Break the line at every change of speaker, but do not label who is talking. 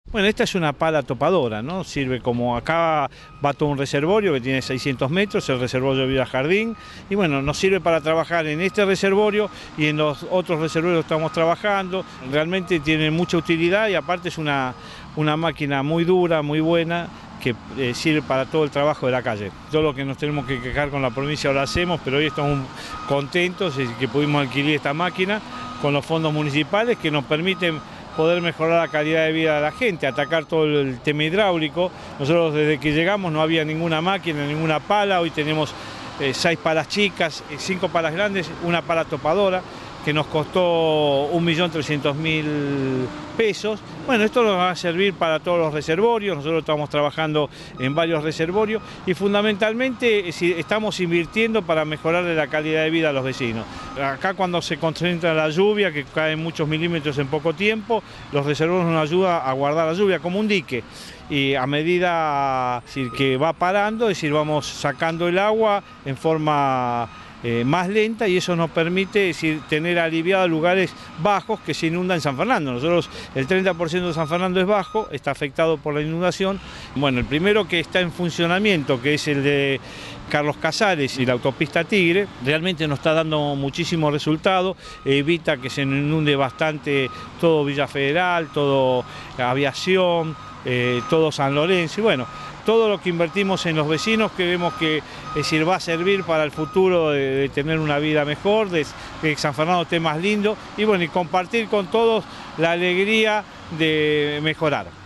Bueno, esta es una pala topadora, ¿no? Sirve como acá va todo un reservorio que tiene 600 metros, el reservorio Vida Jardín, y bueno, nos sirve para trabajar en este reservorio y en los otros reservorios que estamos trabajando. Realmente tiene mucha utilidad y aparte es una máquina muy dura, muy buena, que sirve para todo el trabajo de la calle. Todo lo que nos tenemos que quejar con la provincia lo hacemos, pero hoy estamos contentos de que pudimos adquirir esta máquina con los fondos municipales que nos permiten poder mejorar la calidad de vida de la gente, atacar todo el tema hidráulico. Nosotros desde que llegamos no había ninguna máquina, ninguna pala, hoy tenemos 6 palas chicas, 5 palas grandes, una pala topadora, que nos costó 1.300.000 pesos. Bueno, esto nos va a servir para todos los reservorios, nosotros estamos trabajando en varios reservorios y fundamentalmente estamos invirtiendo para mejorar la calidad de vida a los vecinos. Acá cuando se concentra la lluvia, que caen muchos milímetros en poco tiempo, los reservorios nos ayudan a guardar la lluvia como un dique. Y a medida que va parando, es decir, vamos sacando el agua en forma más lenta y eso nos permite tener aliviados lugares bajos que se inundan en San Fernando. Nosotros el 30% de San Fernando es bajo, está afectado por la inundación. Bueno, el primero que está en funcionamiento, que es el de Carlos Casares y la autopista Tigre, realmente nos está dando muchísimo resultado, evita que se inunde bastante todo Villa Federal, todo Aviación, todo San Lorenzo y bueno, todo lo que invertimos en los vecinos que vemos que va a servir para el futuro de tener una vida mejor, de que San Fernando esté más lindo y bueno, y compartir con todos la alegría de mejorar.